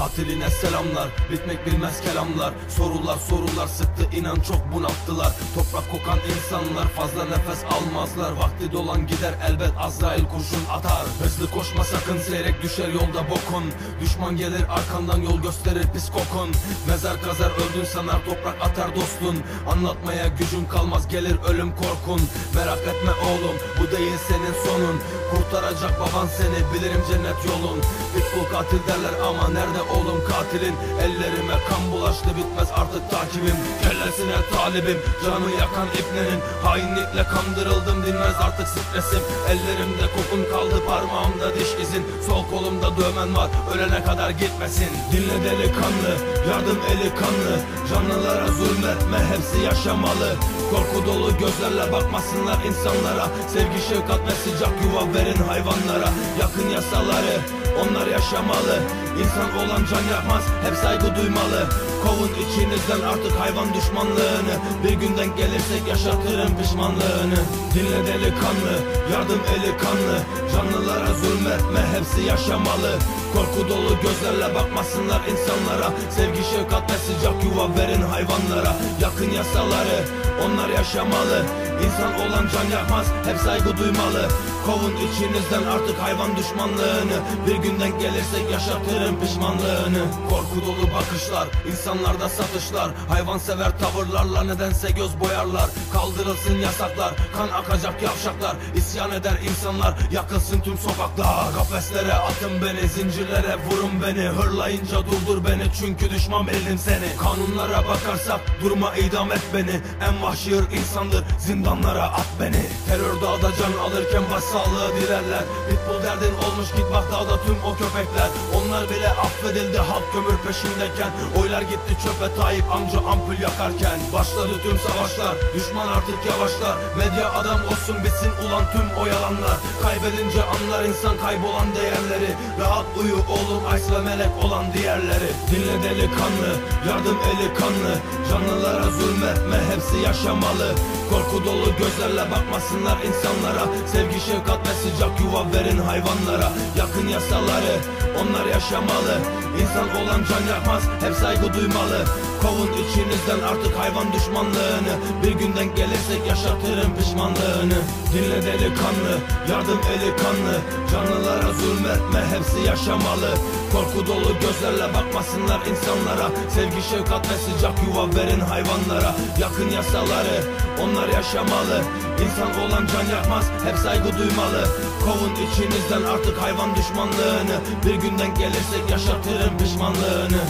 Katiline selamlar, bitmek bilmez kelamlar. Sorular sıktı, inan çok bunalttılar. Toprak kokan insanlar fazla nefes almazlar. Vakti dolan gider elbet, Azrail kurşun atar. Hızlı koşma sakın, seyrek düşer yolda bokun. Düşman gelir arkandan, yol gösterir pis kokun. Mezar kazar öldün sanar, toprak atar dostun. Anlatmaya gücün kalmaz, gelir ölüm korkun. Merak etme oğlum, bu değil senin sonun. Kurtaracak baban seni, bilirim cennet yolun. Pitbull katil derler ama nerede oğlum katilin? Ellerime kan bulaştı, bitmez artık takibim. Kellesine talibim, canı yakan iplerin. Hainlikle kandırıldım, dinmez artık stresim. Ellerimde kokun kaldı, parmağımda diş izin. Sol kolumda dövmen var, ölene kadar gitmesin. Dinle delikanlı, yardım eli kanlı. Canlılara zulmetme, hepsi yaşamalı. Korku dolu gözlerle bakmasınlar insanlara. Sevgi, şefkat ve sıcak yuva verin hayvanlara. Yakın yasaları, onlar yaşamalı. İnsan olan can yakmaz, hep saygı duymalı. Kovun içinizden artık hayvan düşmanlığını. Bir günden gelirsek yaşatırım pişmanlığını. Dinle delikanlı, yardım eli kanlı. Canlılara zulmetme, hepsi yaşamalı. Korku dolu gözlerle bakmasınlar insanlara. Sevgi, şefkat ve sıcak yuva verin hayvanlara. Yakın yasaları, onlar yaşamalı. İnsan olan can yakmaz, hep saygı duymalı. Kovun içinizden artık hayvan düşmanlığını. Bir günden gelirsek yaşatırım pişmanlığını. Korku dolu bakışlar, insanlarda satışlar. Hayvansever tavırlarla nedense göz boyarlar. Kaldırılsın yasaklar, kan akacak yavşaklar. İsyan eder insanlar, yakılsın tüm sokaklar. Kafeslere atın beni, zincirlere vurun beni. Hırlayınca durdur beni, çünkü düşman bildim seni. Kanunlara bakarsak durma, idam et beni. En vahşi insandır, zindanlara at beni. Terör dağda can alırken başsağlığı dilerler. Pitbull derdin olmuş, git bak dağda tüm o köpekler. Onlar bile affedildi halk kömür peşindeyken. Oylar gitti çöpe Tayyip amca ampul yakarken. Başladı tüm savaşlar, düşman artık yavaşlar. Medya adam olsun, bitsin ulan tüm o yalanlar. Kaybedince anlar insan kaybolan değerleri. Rahat uyu oğlum, Ays ve melek olan diğerleri. Dinle delikanlı, yardım eli kanlı. Canlılara zulmetme, hepsi yaşamalı. Korku dolu gözlerle bakmasınlar insanlara. Sevgi, şefkat ve sıcak yuva verin hayvanlara. Yakın yasaları, onlar yaşamalı. İnsan olan can yakmaz, hep saygı duymalı. Kovun içinizden artık hayvan düşmanlığını. Bir günden gelirsek yaşatırım pişmanlığını. Dinle delikanlı, yardım eli kanlı. Canlılara zulmetme, hepsi yaşamalı. Korku dolu gözlerle bakmasınlar insanlara. Sevgi, şefkat ve sıcak yuva verin hayvanlara. Yakın yasaları, onlar yaşamalı. İnsan olan can yakmaz, hep saygı duymalı. Kovun içinizden artık hayvan düşmanlığını. Bir günden gelirsek yaşatırım pişmanlığını.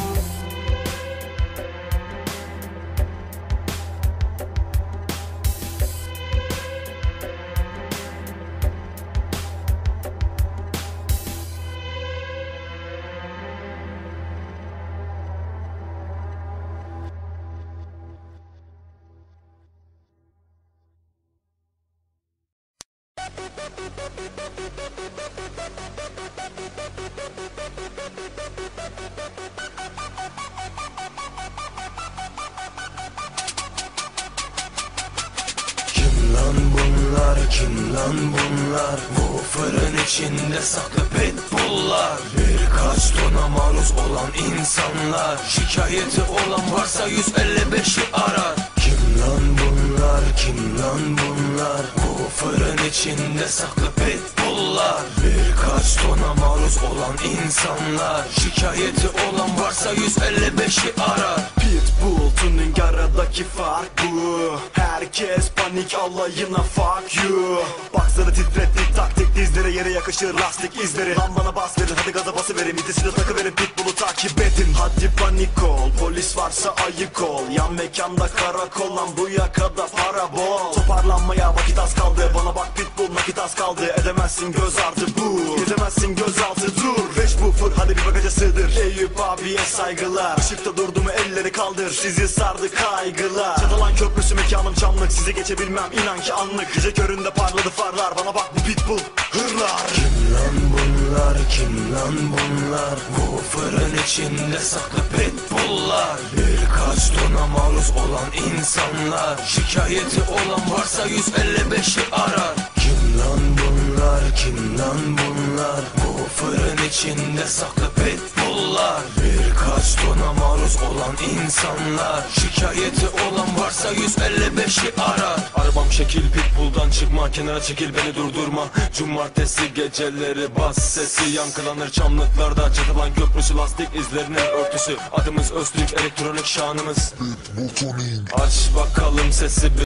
Kim lan bunlar? Bu fırın içinde saklı pitbulllar. Birkaç tona maruz olan insanlar. Şikayeti olan varsa 155'i arar. Kim lan bunlar? Kim lan bunlar? Bu fırın içinde saklı pitbulllar. Birkaç tona maruz olan insanlar. Şikayeti olan varsa 155'i arar. Pitbull tuning aradaki fark bu. Herkes panik alayına fuck you. Baksana titrettik taktik, dizlere yere yakışır lastik izleri. Lan bana bas verin, hadi gaza bası verin, vitesini takı verin, pitbull'u takip edin. Hadi panik ol, polis varsa ayık ol. Yan mekanda karakol, lan bu yakada para bol. Toparlanmaya vakit az kaldı, bana bak pitbull nakit az kaldı. Edemezsin göz ardı bu, edemezsin gözaltı dur. 5 buffer hadi bir bagaja sığdır. Eyüp abiye saygılar, ışıkta durdu mu elleri kaldır. Sizi sardı kaygılar. Çatalan köprüsü mekanım çamlık, sizi geçebilmem inan ki anlık. Gece köründe parladı farlar, bana bak bu pitbull hırlar. Kim lan bunlar? Kim lan bunlar? Bu fırın içinde saklı pitbulllar. Birkaç tona maruz olan insanlar. Şikayeti olan varsa 155'i arar. Kim lan bunlar? Kim lan bunlar? Bu fırın içinde saklı pitbulllar. Birkaç tona maruz olan insanlar, şikayeti olan varsa 155'i arar. Arabam şekil pitbulldan çıkma, kenara çekil beni durdurma. Cumartesi geceleri bas sesi yankılanır çamlıklarda. Çatılan köprüsü lastik izlerinin örtüsü. Adımız Öztürk, elektronik şanımız. Aç bakalım sesi.